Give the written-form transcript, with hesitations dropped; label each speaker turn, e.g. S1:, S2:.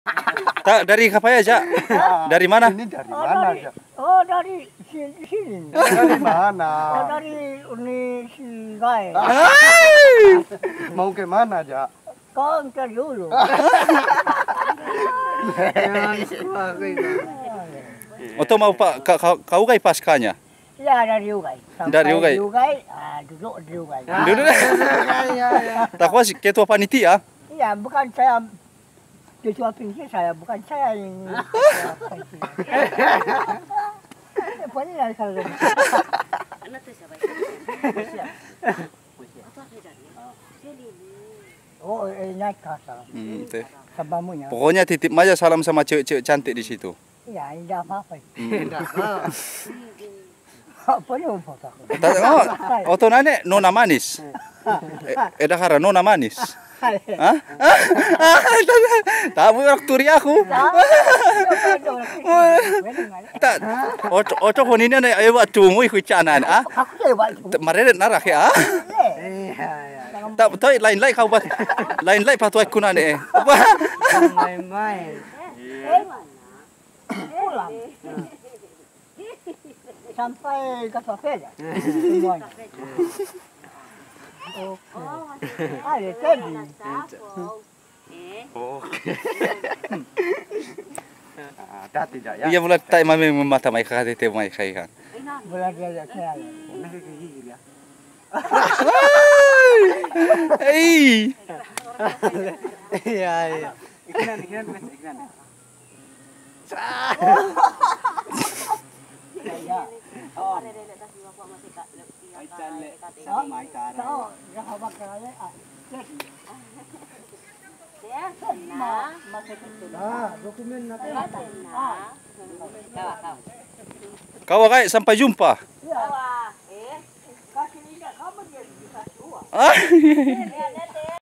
S1: Tak, dari Kapaya aja. Dari mana?
S2: Ini dari mana aja?
S3: Oh, dari sini.
S2: Dari mana?
S3: Oh, dari Universigai.
S2: Mau ke mana aja?
S3: Kau cari dulu.
S1: Atau mau Pak kau kai paskanya?
S3: Ya, dari Ugai.
S1: Dari Ugai.
S3: Duduk di Ugai.
S1: Duduk. Tak kuas ketua panitia.
S3: Iya, bukan saya ketua pinggir saya, bukan saya yang boleh lah kalau oh, naik ke atas. Sabamunya.
S1: Pokoknya titip aja salam sama cewek-cewek cantik di situ.
S3: Iya, tidak apa-apa. Boleh foto.
S1: Oh, tuh nane nona manis. Edakara nona manis. Hah? Tak boleh turi aku. Tak. Oto honine na ayo atumu ikucanan ah.
S3: Aku saya buat.
S1: Mareret narak ya. Tak betul lain-lain kau buat. Lain-lain patuai kunan eh.
S2: Main-main.
S3: Pulang. Sampai ke hotel ya. Semuanya. Oke. Ada tadi.
S2: Oke. Ada tidak ya?
S1: Iya mulai tak mami mata mai kakak tete mai kai kan.
S3: Boleh dia saya.
S1: Hei.
S2: Iya, iya. Ikan.
S3: Ya. Oh. Dokumen
S1: Kau kai sampai jumpa.
S3: Ya. Kasih lihat kamu dia bisa tua.